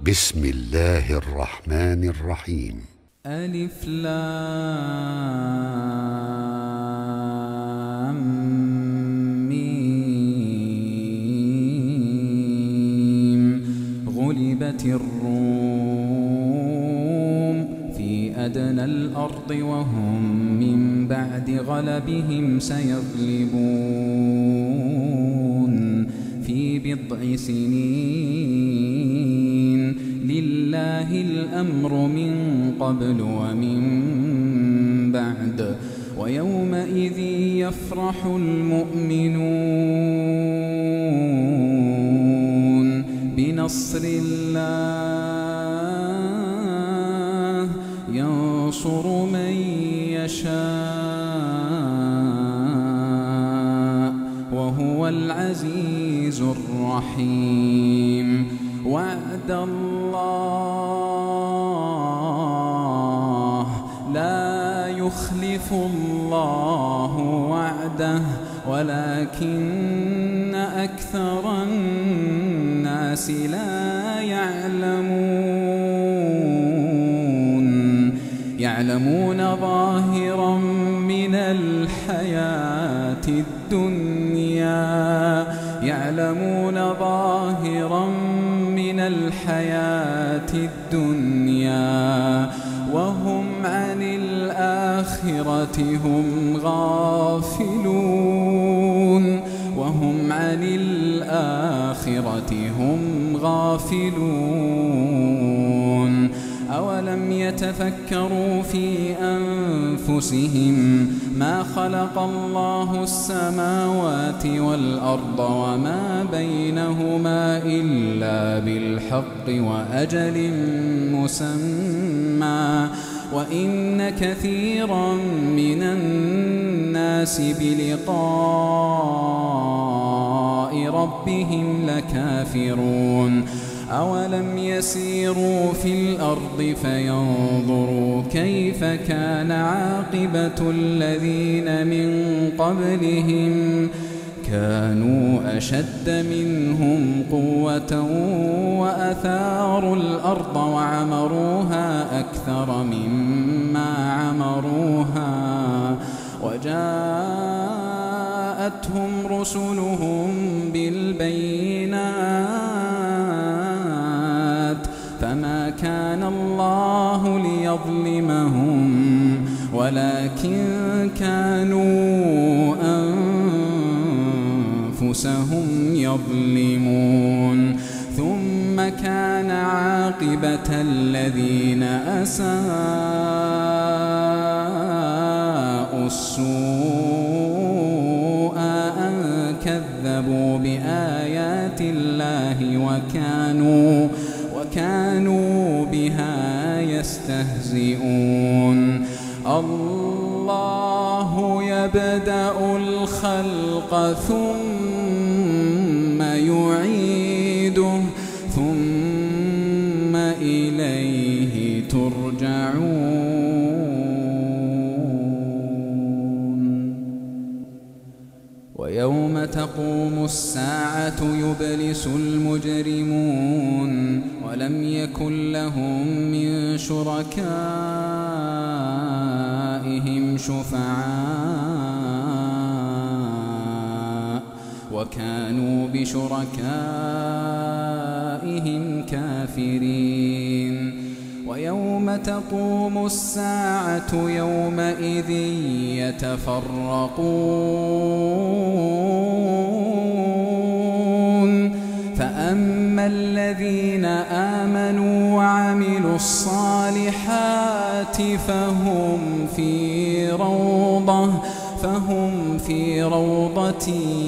بسم الله الرحمن الرحيم. ألف لام ميم. غلبت الروم في أدنى الأرض وهم من بعد غلبهم سيغلبون في بضع سنين. لله الأمر من قبل ومن بعد ويومئذ يفرح المؤمنون بنصر الله ينصر من يشاء وهو العزيز الرحيم. وعد الله لا يخلف الله وعده ولكن أكثر الناس لا يعلمون ظاهرا من الحياة الدنيا وهم عن الآخرة هم غافلون. أولم يتفكروا في أنفسهم ما خلق الله السماوات والأرض وما بينهما إلا بالحق وأجل مسمى وإن كثيرا من الناس بلقاء ربهم لكافرون. أولم يسيروا في الأرض فينظروا كيف كان عاقبة الذين من قبلهم كانوا أشد منهم قوة وأثاروا الأرض وعمروها أكثر مما عمروها وجاءتهم رسلهم بالبينات فما كان الله ليظلمهم ولكن كانوا أنفسهم يظلمون. ثم كان عاقبة الذين أساءوا السوء أن كذبوا بآيات الله وكانوا بها يستهزئون. الله يبدأ الخلق ثم يعيده ثم إليه ترجعون. ويوم تقوم الساعة يبلس المجرمون ولم يكن لهم من شركائهم شفعاء وكانوا بشركائهم كافرين. ويوم تقوم الساعة يومئذ يتفرقون فأما الذين آمنوا وعملوا الصالحات فهم في روضة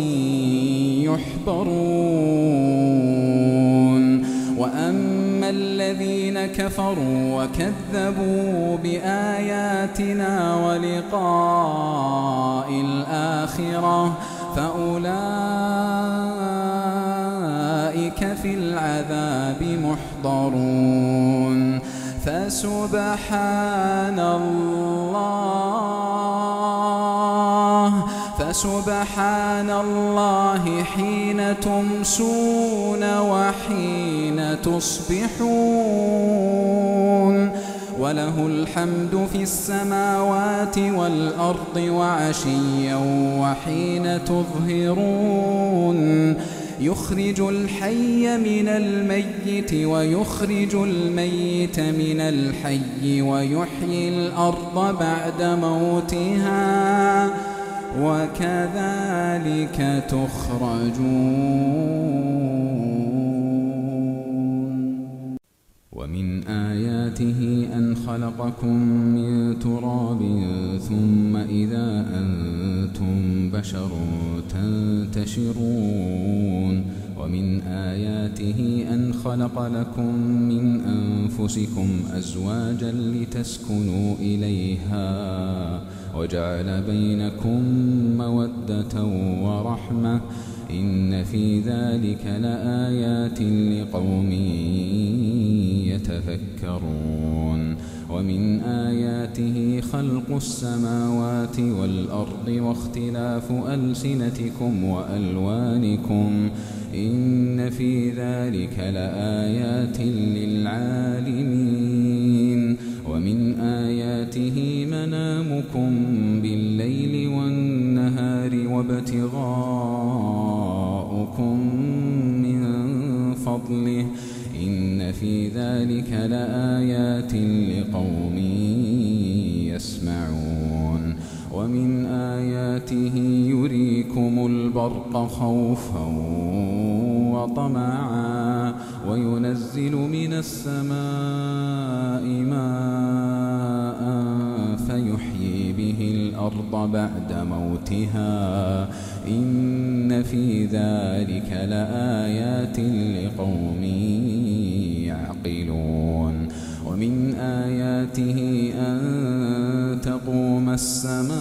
يحبرون. وأما الذين كفروا وكذبوا بآياتنا ولقاء الآخرة فأولئك في العذاب محضرون. فسبحان الله فسبحان الله حين تمسون وحين تصبحون وله الحمد في السماوات والأرض وعشيا وحين تظهرون يخرج الحي من الميت ويخرج الميت من الحي ويحيي الأرض بعد موتها وكذلك تخرجون ومن آياته أن خلقكم من تراب ثم إذا أنتم بشر تنتشرون ومن آياته أن خلق لكم من أنفسكم أزواجا لتسكنوا إليها وجعل بينكم مودة ورحمة إن في ذلك لآيات لقوم يتفكرون ومن آياته خلق السماوات والأرض واختلاف ألسنتكم وألوانكم إن في ذلك لآيات للعالمين ومن آياته منامكم بالليل والنهار وابتغاؤكم من فضله إن في ذلك لآيات لقوم يسمعون ومن آياته يريكم البرق خوفا وطمعا وينزل من السماء ماء فيحيي به الأرض بعد موتها إن في ذلك لآيات لقوم يعقلون ومن آياته أن تقوم السماء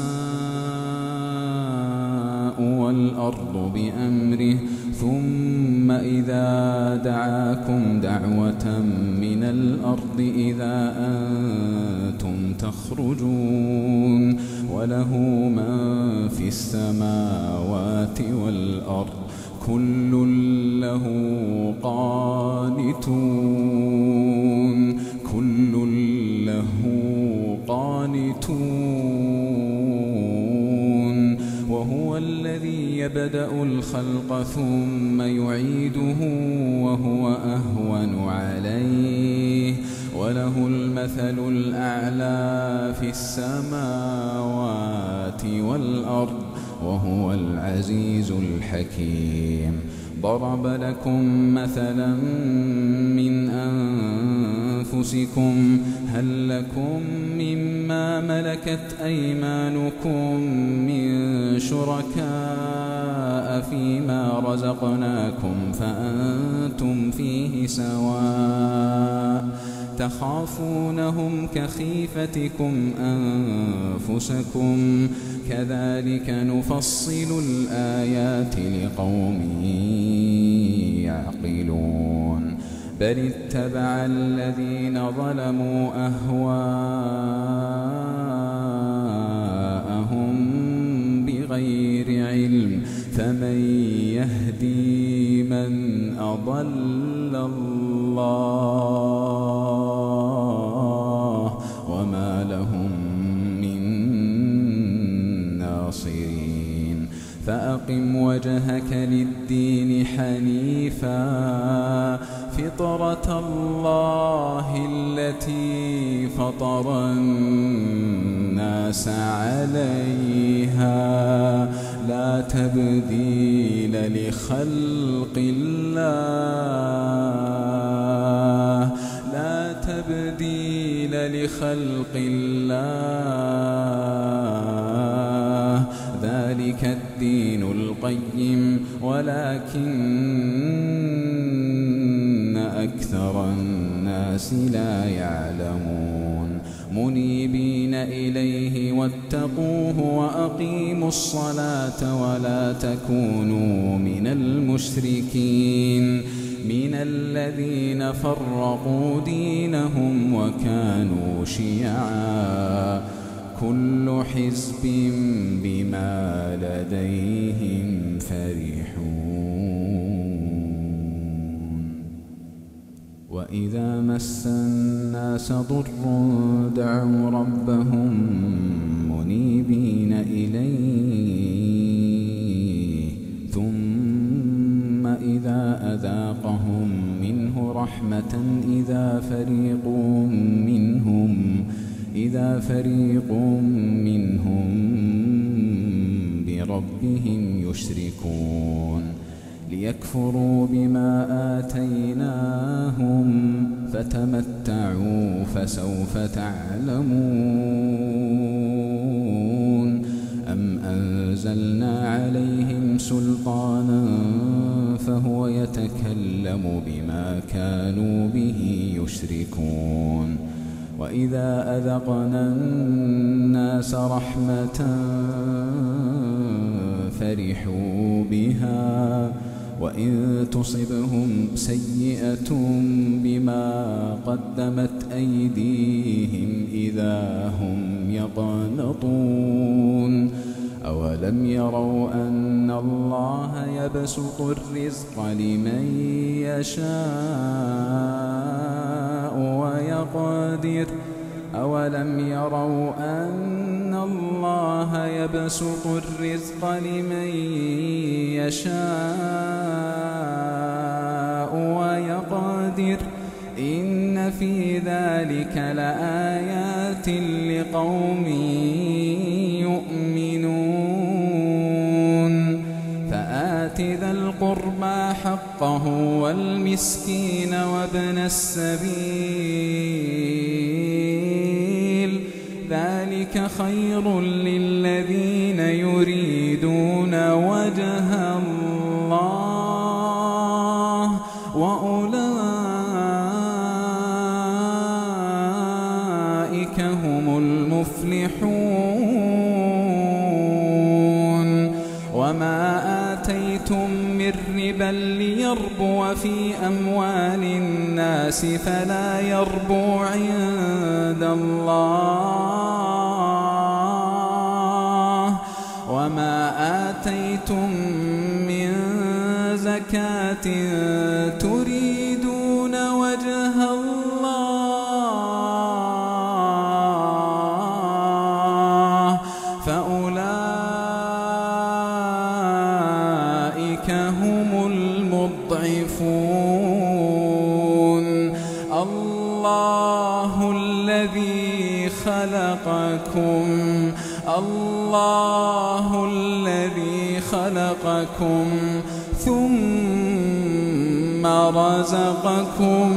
والأرض بأمره ثم إذا دعاكم دعوة من الأرض إذا أنتم تخرجون وله من في السماوات والأرض كل له قانتون كل له قانتون وهو الذي يبدأ الخلق ثم يعيده وهو أهون عليه وله المثل الأعلى في السماوات والأرض وهو العزيز الحكيم ضرب لكم مثلا من أنفسكم هل لكم مما ملكت أيمانكم من شركاء فيما رزقناكم فأنتم فيه سواء تخافونهم كخيفتكم أنفسكم كذلك نفصل الآيات لقوم يعقلون بل اتبع الذين ظلموا أهواءهم بغير علم فمن يهدي من أضل الله وما لهم من ناصرين فأقم وجهك للدين حنيفا فطرة الله التي فطر الناس عليها لا تبديل لخلق الله لا تبديل لخلق الله ذلك الدين القيم ولكن أكثر الناس لا يعلمون منيبين إليه واتقوه وأقيموا الصلاة ولا تكونوا من المشركين من الذين فرقوا دينهم وكانوا شيعا كل حزب بما لديهم فرحون وإذا مس الناس ضر دعوا ربهم منيبين إليه ثم إذا أذاقهم منه رحمة إذا فريق منهم بربهم يشركون ليكفروا بما آتيناهم فتمتعوا فسوف تعلمون أم أنزلنا عليهم سلطانا فهو يتكلم بما كانوا به يشركون وإذا أذقنا الناس رحمة فرحوا بها وإن تصبهم سيئة بما قدمت أيديهم إذا هم يقنطون أولم يروا أن الله يبسط الرزق لمن يشاء ويقدر أولم يروا أن الله يبسط الرزق لمن يشاء ويقدر إن في ذلك لآيات لقوم يؤمنون فآت ذا القربى حقه والمسكين وابن السبيل ذلك خير للذين يريدون وجه الله وأولئك هم المفلحون وما آتيتم من ربا ليربو في أموال الناس فلا يربو عند الله وما آتيتم من زكاة تريدون وجه الله فأولئك هم المضعفون الله الذي خلقكم ثم رزقكم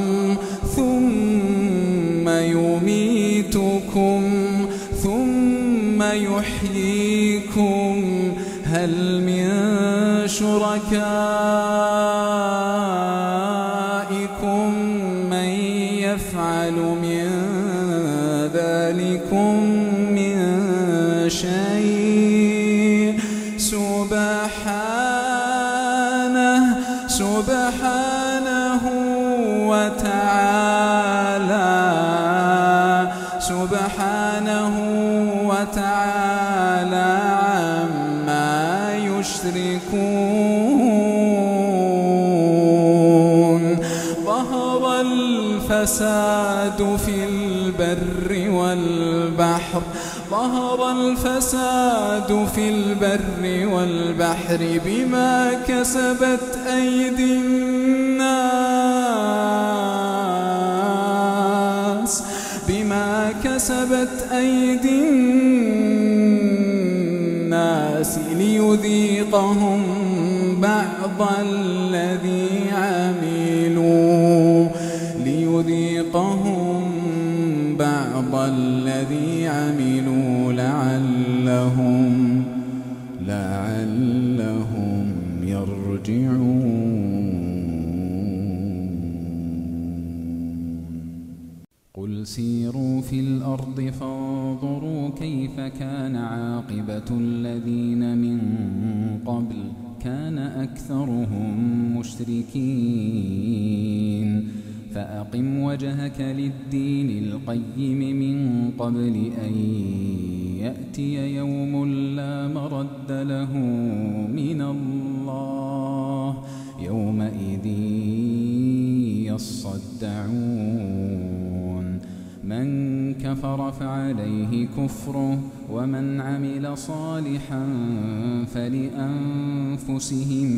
ثم يميتكم ثم يحييكم هل من شركائكم من يفعل من ذلكم من شيء سبحانه وتعالى عما يشركون ظهر الفساد في البر والبحر بما كسبت أيدي الناس ليذيقهم بعض الذي عملوا لعلهم يرجعون قل سيروا في الأرض فانظروا كيف كان عاقبة الذين من قبل كان أكثرهم مشركين فأقم وجهك للدين القيم من قبل أن يأتي يوم لا مرد له من الله يومئذ يصدعون من كفر فعليه كفره ومن عمل صالحا فلأنفسهم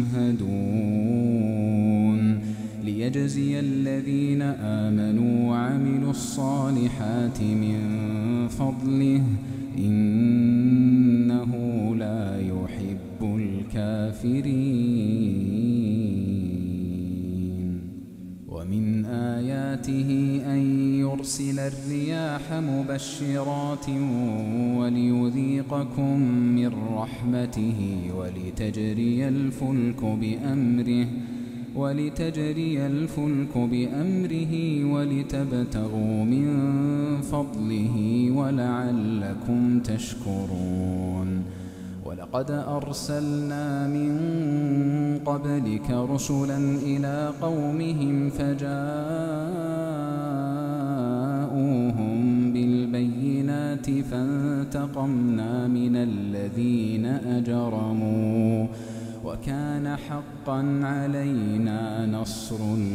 يمهدون ليجزي الذين آمنوا وعملوا الصالحات من فضله إنه لا يحب الكافرين ومن آياته أن يرسل الرياح مبشرات وليذيقكم من رحمته ولتجري الفلك بأمره ولتبتغوا من فضله ولعلكم تشكرون ولقد أرسلنا من قبلك رسلا إلى قومهم فجاءوهم بالبينات فانتقمنا من الذين أجرموا وكان حقا علينا نصر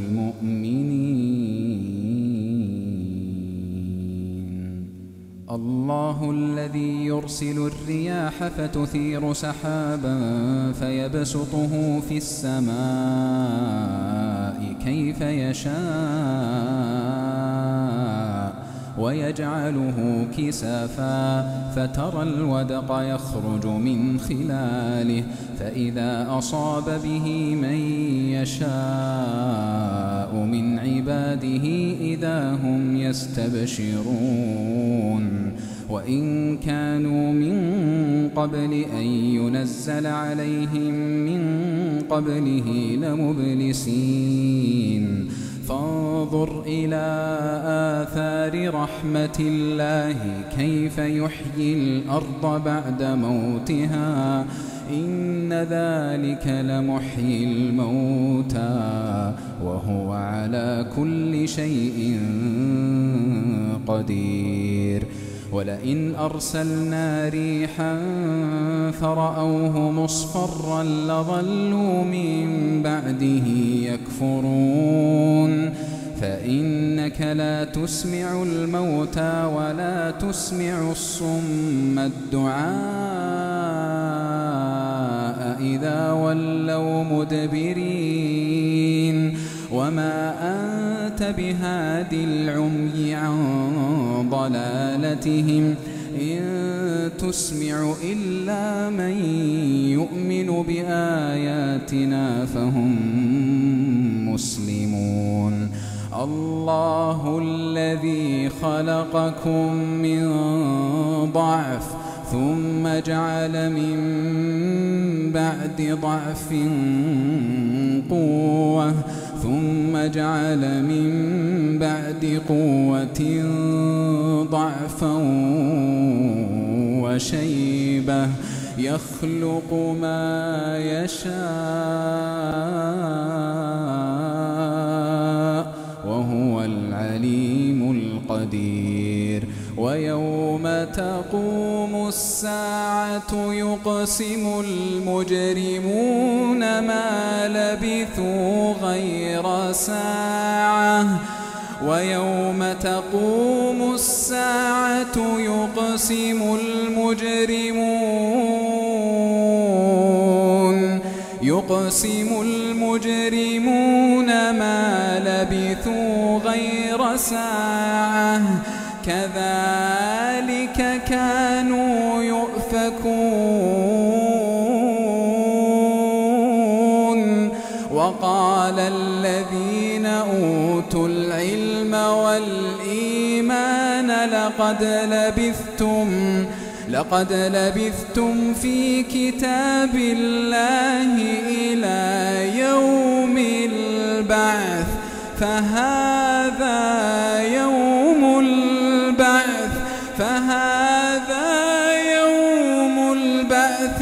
المؤمنين الله الذي يرسل الرياح فتثير سحابا فيبسطه في السماء كيف يشاء ويجعله كسافا فترى الودق يخرج من خلاله فإذا أصاب به من يشاء من عباده إذا هم يستبشرون وإن كانوا من قبل أن ينزل عليهم من قبله لمبلسين فانظر إلى آثار رحمة الله كيف يحيي الأرض بعد موتها إن ذلك لمحيي الموتى وهو على كل شيء قدير ولئن أرسلنا ريحا فرأوه مصفرا لظلوا من بعده يكفرون فإنك لا تسمع الموتى ولا تسمع الصم الدعاء إذا ولوا مدبرين وما أنت بهاد العمي عن ضلالتهم إن تسمع إلا من يؤمن بآياتنا فهم مسلمون الله الذي خلقكم من ضعف ثم جعل من بعد ضعف قوة ثم جعل من بعد قوة ضعفا وشيبة يخلق ما يشاء وهو العليم القدير ويوم تقوم الساعة يقسم المجرمون ما لبثوا غير ساعة ويوم تقوم الساعة يقسم المجرمون ما لبثوا غير ساعة كذلك كانوا يؤفكون وقال الذين أوتوا العلم والإيمان لقد لبثتم في كتاب الله إلى يوم البعث فهذا يوم البعث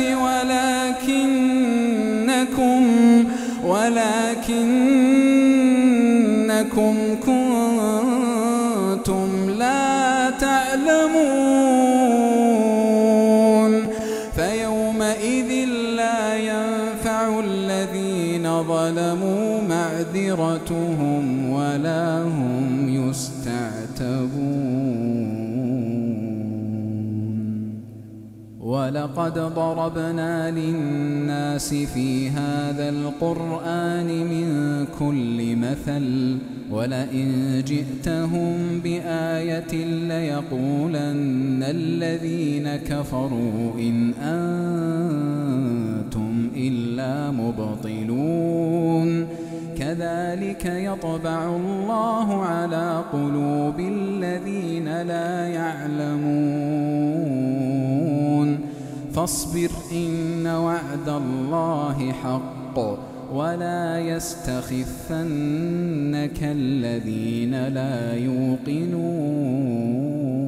ولكنكم ظلموا معذرتهم ولا هم يستعتبون ولقد ضربنا للناس في هذا القرآن من كل مثل ولئن جئتهم بآية ليقولن الذين كفروا إن أنتم إلا مبطلون كذلك يطبع الله على قلوب الذين لا يعلمون فاصبر إن وعد الله حق ولا يستخفنك الذين لا يوقنون